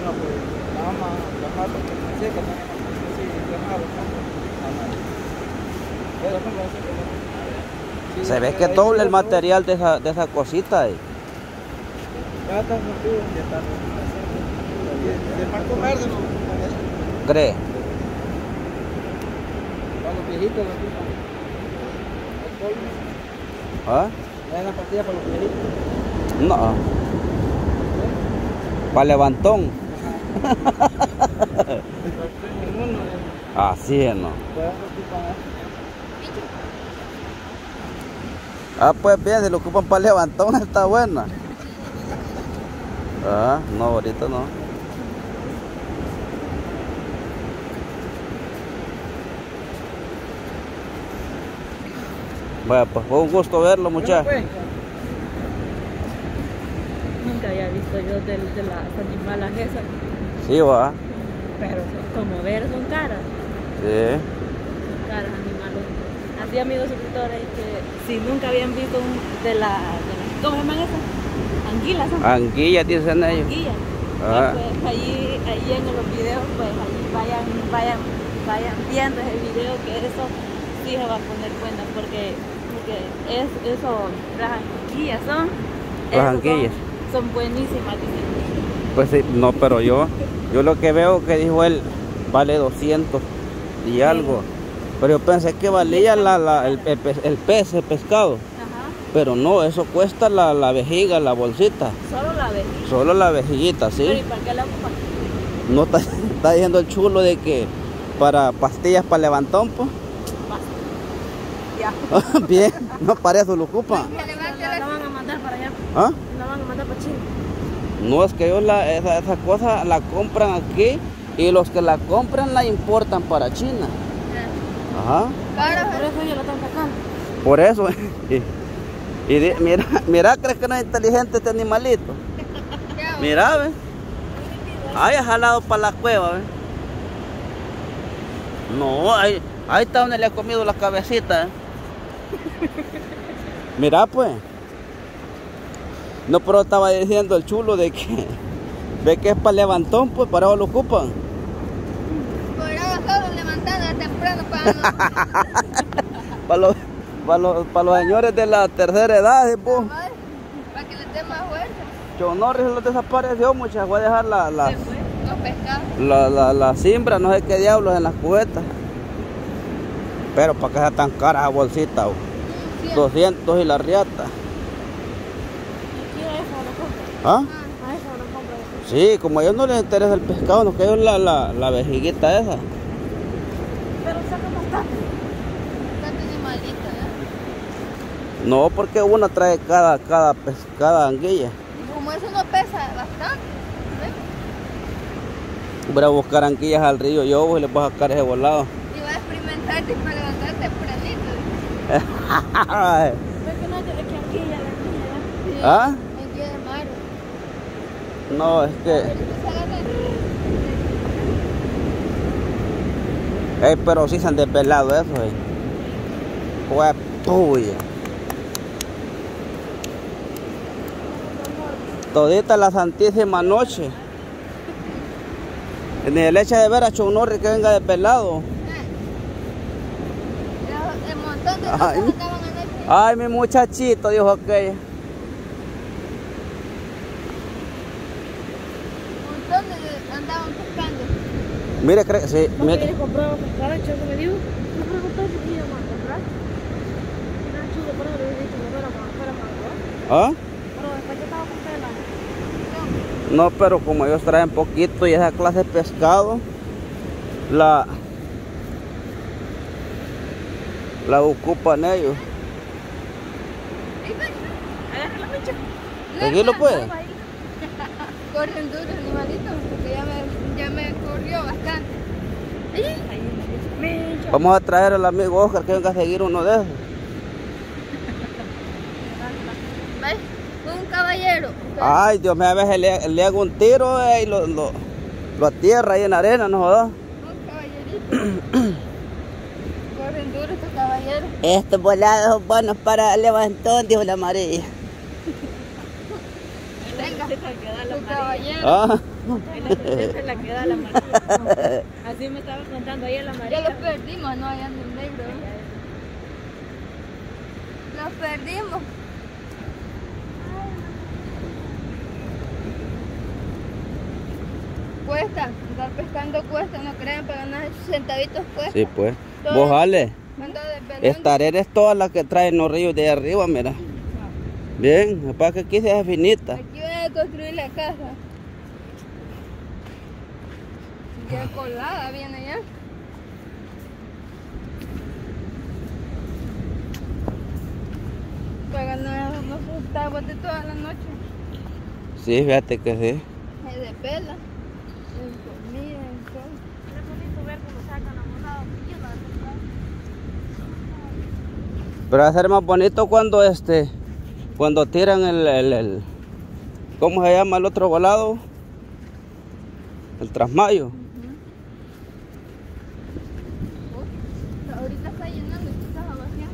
pues nada más la mata que me seca, así, quemado, sí, se ve que doble el material de esa cosita ahí. Ya está surtido, ya está. De Marco Verde, ¿no? ¿Cree? Para los viejitos, los viejitos. ¿Ah? ¿Hay una pastilla para los viejitos? No. Para levantón. Así es, ¿no? Ah, pues bien, si lo ocupan para levantón está buena. Ah, no, ahorita no. Bueno, pues fue un gusto verlo, muchachos. Nunca había visto yo de las animalas esas. Sí, va. Pero como ver, son caras. Sí. Son caras animales. Así, amigos suscriptores, que si nunca habían visto ¿cómo se llaman esas? Anguilas. ¿No? Anguillas dicen ellos. Anguillas. Ah. Pues allí en los videos, pues allí vayan viendo ese video, que eso sí se va a poner buena, porque eso, las anguillas Las anguillas. son buenísimas. Pues sí, no, pero yo lo que veo que dijo él vale 200 y algo. Pero yo pensé que valía el pescado. Ajá. Pero no, eso cuesta la vejiga, la bolsita. Solo la vejiga. Solo la vejiguita, sí. ¿Pero y para qué la ocupan? No está diciendo el chulo de que para pastillas para levantón, pues. Ya. Bien, no para eso lo ocupan. La van a mandar para allá. ¿Ah? La van a mandar para Chile. No, es que ellos esa cosa la compran aquí y los que la compran la importan para China. Ajá. Claro, por eso yo lo están sacando. Por eso. Mira, ¿crees que no es inteligente este animalito? Mira, ve. Ahí ha jalado para la cueva, ve. No, ahí está donde le ha comido la cabecita, ¿eh? Mira, pues. No, pero estaba diciendo el chulo de que es para levantón, pues para eso lo ocupan. Por eso solo levantando temprano para los señores de la tercera edad, ¿sí, pues? para que les dé más fuerza. Chonorri se los desapareció, muchachos. Voy a dejar Los pescados. la siembra, no sé qué diablos en las cubetas. Pero para que sea tan cara esa bolsita, 200 y la riata. ¿Ah? Sí, como a ellos no les interesa el pescado, nos quedó la vejiguita esa. Pero saca bastante. Bastante animalito, ¿no? No, porque una trae cada anguilla. Como eso no pesa bastante, ¿ves? Voy a buscar anguillas al río yo y les voy a sacar ese volado. Y vas a experimentarte para levantar tempranito. ¿Ves que no hay que anguilla, la anguilla? ¿Ah? Anguilla de mar. No, es que... pero sí se han desvelado eso, Pues puya. Todita la santísima noche. Ni le echa de ver a Chonorri que venga desvelado. El montón de cosas andaban anoche. Ay, mi muchachito, dijo aquella. Andaban pescando. Mire, sí, ¿Por qué mire. le compraba pescado? El chico me dijo, me preguntó si íbamos a comprar. Era chulo, pero le dije que no fuéramos a comprar. ¿Ah? Pero después yo estaba comprando. No, pero como ellos traen poquito y esa clase de pescado, la ocupan ellos. Agarra la mecha. ¿Seguirlo puede? Corren duros animalitos, porque ya me corrió bastante. Mecha. Vamos a traer al amigo Oscar que venga a seguir uno de esos. ¿Ves? Un caballero. Ay, Dios mío, a veces le hago un tiro y lo atierra ahí en la arena, no jodas. Un caballerito. Corren duros estos caballeros. Estos volados son buenos para levantón, dijo la amarilla. Venga, tu caballero. Ah. Esa es la que da la amarilla. Así me estaba contando ayer la amarilla. Ya los perdimos, no, allá en el negro. Los perdimos. Cuesta, andar pescando cuesta, no crean, para ganar centavitos cuesta. Sí, pues. Todo- Vos, Ale, Ando desvelando. esta arena es toda la que traen los ríos de arriba, mira. Bien, para que aquí sea finita. Aquí voy a construir la casa. Ya colada viene ya. Para ganar unos centavos de toda la noche. Sí, fíjate que sí. Es de pela, en comida, en todo. Es bonito ver cómo sacan la monada. Pero va a ser más bonito cuando tiran el ¿cómo se llama el otro volado? El trasmayo. Ahorita está llenando y tú estás vaciando.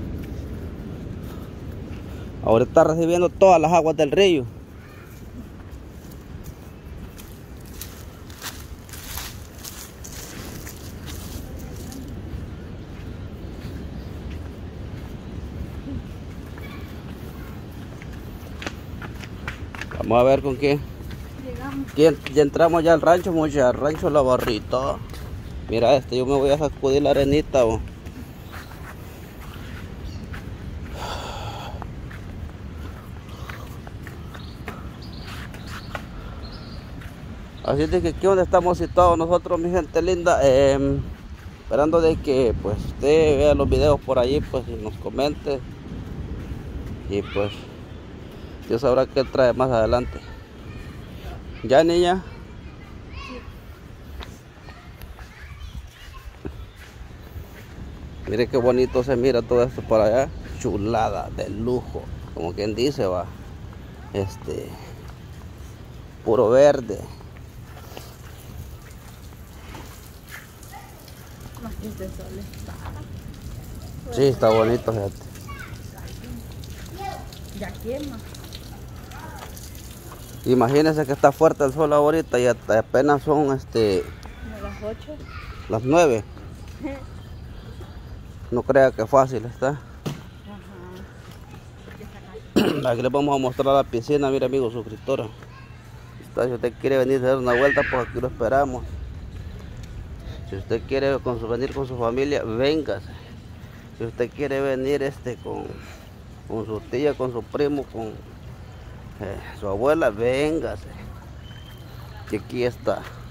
Ahora está recibiendo todas las aguas del río. Vamos a ver con quién. Llegamos. Ya entramos ya al rancho, mucha, al rancho La Barrita. Mira yo me voy a sacudir la arenita. Oh. Así de que aquí donde estamos situados nosotros, mi gente linda, esperando de que pues usted vea los videos por allí, pues y nos comente. Y pues Dios sabrá qué trae más adelante. Ya, niña. Mire qué bonito se mira todo esto por allá. Chulada, de lujo. Como quien dice, va. Puro verde. Más que este sol está. Sí, está bonito, fíjate. Ya quema. Imagínense que está fuerte el sol ahorita y apenas son Como las 8. las 9. No crea que fácil está. Aquí les vamos a mostrar la piscina, mire amigos suscriptores. Si usted quiere venir a dar una vuelta, pues aquí lo esperamos. Si usted quiere venir con su familia, véngase. Si usted quiere venir con su tía, con su primo, con su abuela, véngase. Que aquí está.